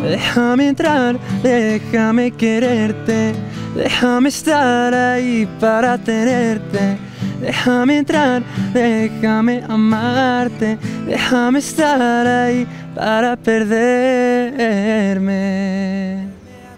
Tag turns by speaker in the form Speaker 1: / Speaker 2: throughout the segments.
Speaker 1: Déjame entrar, déjame quererte, déjame estar ahí para tenerte. Déjame entrar, déjame amarte, déjame estar ahí para perderme.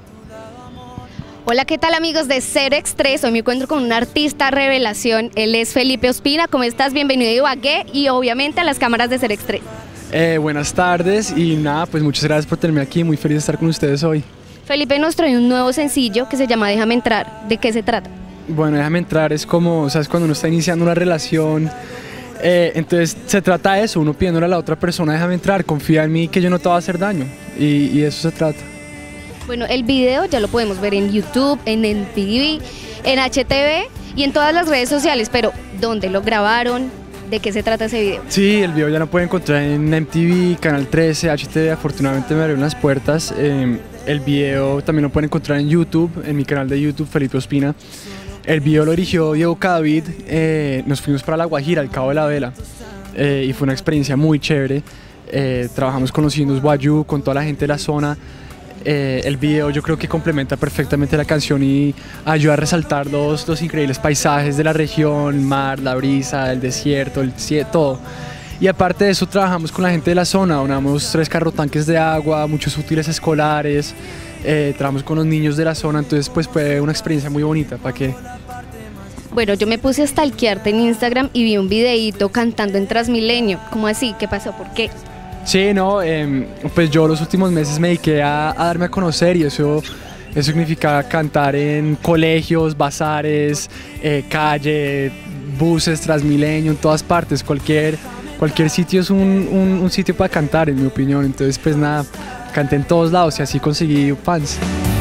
Speaker 2: Hola, ¿qué tal amigos de Cero X3? Hoy me encuentro con un artista revelación, él es Felipe Ospina. ¿Cómo estás? Bienvenido a Ibagué y obviamente a las cámaras de Cero X3.
Speaker 1: Buenas tardes y nada, pues muchas gracias por tenerme aquí, muy feliz de estar con ustedes hoy.
Speaker 2: Felipe nos trae un nuevo sencillo que se llama Déjame Entrar. ¿De qué se trata?
Speaker 1: Bueno, Déjame Entrar es como, ¿sabes? Cuando uno está iniciando una relación, entonces se trata de eso, uno pidiéndole a la otra persona, déjame entrar, confía en mí que yo no te voy a hacer daño, y de eso se trata.
Speaker 2: Bueno, el video ya lo podemos ver en YouTube, en MTV, en HTV y en todas las redes sociales, pero ¿dónde lo grabaron? ¿De qué se trata ese video?
Speaker 1: Sí, el video ya lo pueden encontrar en MTV, Canal 13, HTV, afortunadamente me abrieron las puertas. El video también lo pueden encontrar en YouTube, en mi canal de YouTube, Felipe Ospina. El video lo dirigió Diego Cadavid, nos fuimos para La Guajira, al Cabo de la Vela, y fue una experiencia muy chévere. Trabajamos con los indios Wayuu, con toda la gente de la zona. El video yo creo que complementa perfectamente la canción y ayuda a resaltar los increíbles paisajes de la región, el mar, la brisa, el desierto, todo. Y aparte de eso trabajamos con la gente de la zona, donamos 3 carrotanques de agua, muchos útiles escolares, trabajamos con los niños de la zona, entonces pues fue una experiencia muy bonita, ¿para qué?
Speaker 2: Bueno, yo me puse a stalkearte en Instagram y vi un videíto cantando en Transmilenio. ¿Cómo así? ¿Qué pasó? ¿Por qué?
Speaker 1: Sí, no, pues yo los últimos meses me dediqué a darme a conocer y eso significa cantar en colegios, bazares, calle, buses, Transmilenio, en todas partes, cualquier sitio es un sitio para cantar, en mi opinión. Entonces pues nada, canté en todos lados y así conseguí fans.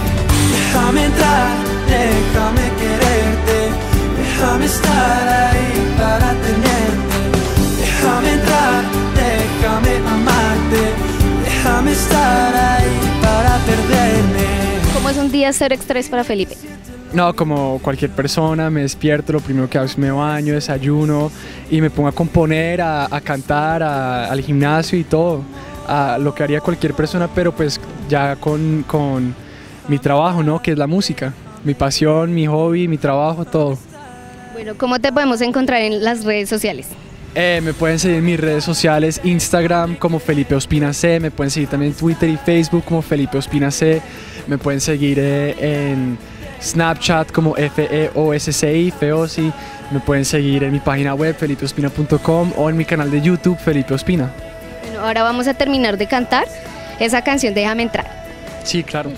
Speaker 3: Déjame entrar, déjame quererte, déjame estar ahí para tenerte. Déjame entrar, déjame amarte, déjame estar ahí para perderme.
Speaker 2: ¿Cómo es un día Cero X3 para Felipe?
Speaker 1: No, como cualquier persona, me despierto, lo primero que hago es me baño, desayuno y me pongo a componer, a cantar, al gimnasio y todo, a lo que haría cualquier persona, pero pues ya con mi trabajo, ¿no? Que es la música, mi pasión, mi hobby, mi trabajo, todo.
Speaker 2: Bueno, ¿cómo te podemos encontrar en las redes sociales?
Speaker 1: Me pueden seguir en mis redes sociales, Instagram como Felipe Ospina C, me pueden seguir también en Twitter y Facebook como Felipe Ospina C, me pueden seguir en Snapchat como FEOSCI, Feosi, me pueden seguir en mi página web felipeospina.com o en mi canal de YouTube Felipe Ospina.
Speaker 2: Bueno, ahora vamos a terminar de cantar esa canción Déjame Entrar.
Speaker 1: Sí, claro.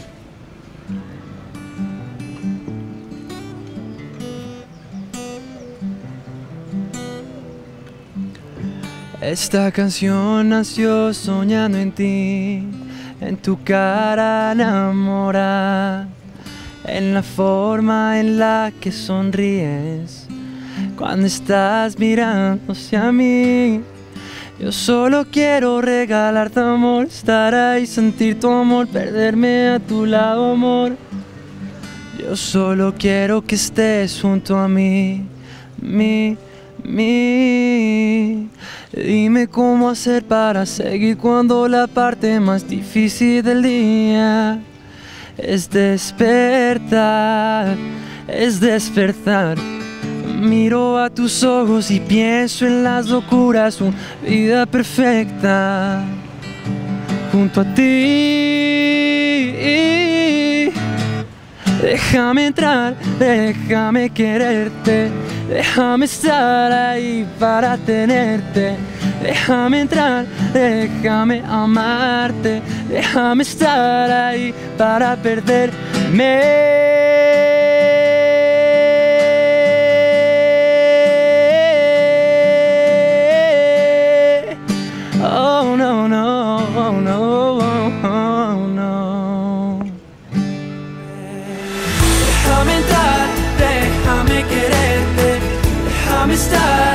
Speaker 1: Esta canción nació soñando en ti, en tu cara enamorada, en la forma en la que sonríes cuando estás mirando hacia mí. Yo solo quiero regalarte amor, estar ahí, sentir tu amor, perderme a tu lado, amor. Yo solo quiero que estés junto a mí, Dime cómo hacer para seguir cuando la parte más difícil del día es despertar, Miro a tus ojos y pienso en las locuras, una vida perfecta junto a ti. Déjame entrar, déjame quererte, déjame estar ahí para tenerte. Déjame entrar, déjame amarte, déjame estar ahí para perderme. Oh no, no, oh, no, oh, no. Déjame entrar, déjame quererte, déjame estar